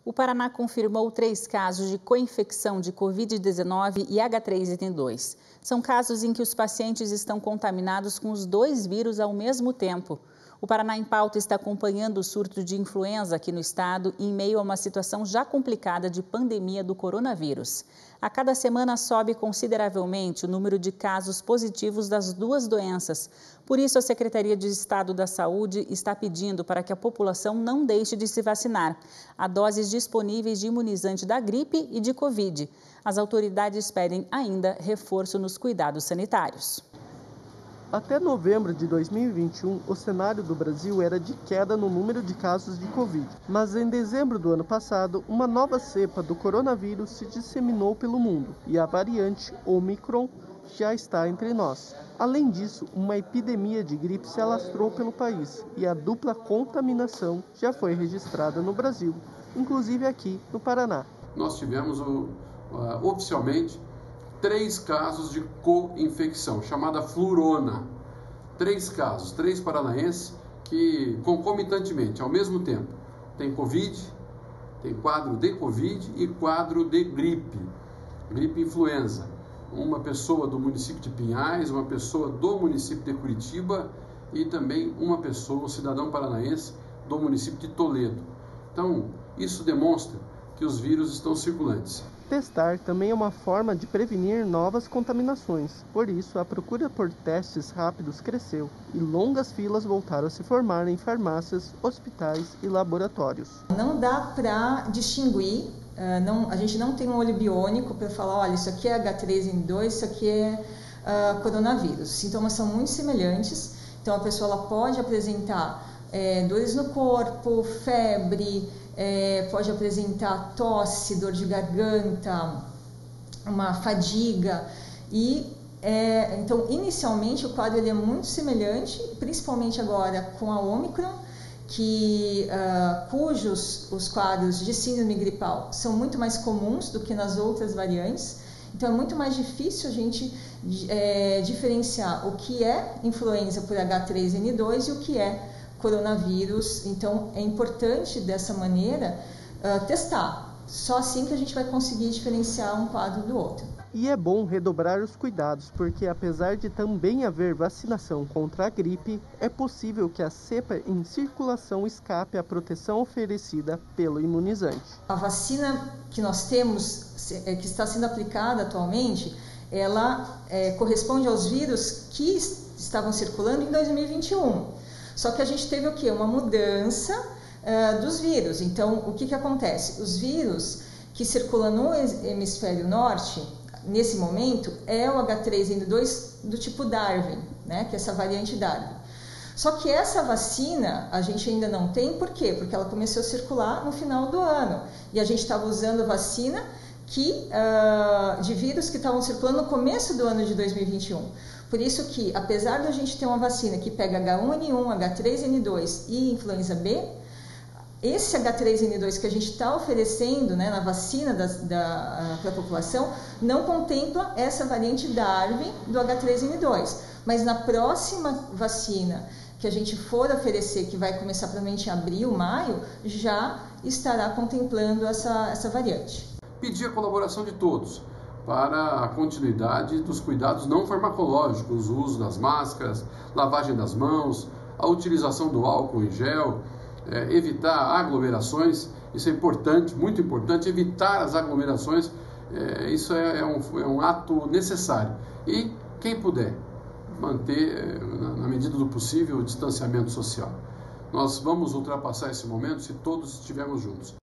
O Paraná confirmou 3 casos de co-infecção de Covid-19 e H3N2. São casos em que os pacientes estão contaminados com os 2 vírus ao mesmo tempo. O Paraná em Pauta está acompanhando o surto de influenza aqui no estado em meio a uma situação já complicada de pandemia do coronavírus. A cada semana sobe consideravelmente o número de casos positivos das 2 doenças. Por isso, a Secretaria de Estado da Saúde está pedindo para que a população não deixe de se vacinar. Há doses disponíveis de imunizante da gripe e de Covid. As autoridades pedem ainda reforço nos cuidados sanitários. Até novembro de 2021, o cenário do Brasil era de queda no número de casos de Covid. Mas em dezembro do ano passado, uma nova cepa do coronavírus se disseminou pelo mundo e a variante Omicron já está entre nós. Além disso, uma epidemia de gripe se alastrou pelo país e a dupla contaminação já foi registrada no Brasil, inclusive aqui no Paraná. Nós tivemos oficialmente 3 casos de co-infecção, chamada flurona. 3 casos, 3 paranaenses que concomitantemente, ao mesmo tempo, tem Covid, tem quadro de Covid e quadro de gripe influenza. Uma pessoa do município de Pinhais, uma pessoa do município de Curitiba e também uma pessoa, um cidadão paranaense do município de Toledo. Então, isso demonstra que os vírus estão circulantes. Testar também é uma forma de prevenir novas contaminações. Por isso, a procura por testes rápidos cresceu e longas filas voltaram a se formar em farmácias, hospitais e laboratórios. Não dá para distinguir, a gente não tem um olho biônico para falar, olha, isso aqui é H3N2, isso aqui é coronavírus. Os sintomas são muito semelhantes, então a pessoa ela pode apresentar dores no corpo, febre, pode apresentar tosse, dor de garganta, uma fadiga e então inicialmente o quadro ele é muito semelhante, principalmente agora com a Omicron, cujos os quadros de síndrome gripal são muito mais comuns do que nas outras variantes, então é muito mais difícil a gente diferenciar o que é influenza por H3N2 e o que é coronavírus. Então é importante dessa maneira testar, só assim que a gente vai conseguir diferenciar um quadro do outro. E é bom redobrar os cuidados, porque apesar de também haver vacinação contra a gripe, é possível que a cepa em circulação escape à proteção oferecida pelo imunizante. A vacina que nós temos, que está sendo aplicada atualmente, ela corresponde aos vírus que estavam circulando em 2021. Só que a gente teve o quê? Uma mudança dos vírus. Então, o que acontece? Os vírus que circulam no hemisfério norte, nesse momento, é o H3N2 do tipo Darwin, né? Que é essa variante Darwin. Só que essa vacina a gente ainda não tem, por quê? Porque ela começou a circular no final do ano. E a gente estava usando a vacina de vírus que estavam circulando no começo do ano de 2021. Por isso que, apesar de a gente ter uma vacina que pega H1N1, H3N2 e influenza B, esse H3N2 que a gente está oferecendo, né, na vacina para a população não contempla essa variante Darwin do H3N2. Mas na próxima vacina que a gente for oferecer, que vai começar provavelmente em abril, maio, já estará contemplando essa variante. Pedir a colaboração de todos para a continuidade dos cuidados não farmacológicos, o uso das máscaras, lavagem das mãos, a utilização do álcool em gel, evitar aglomerações, isso é importante, muito importante, evitar as aglomerações, isso é um ato necessário. E quem puder manter, na medida do possível, o distanciamento social. Nós vamos ultrapassar esse momento se todos estivermos juntos.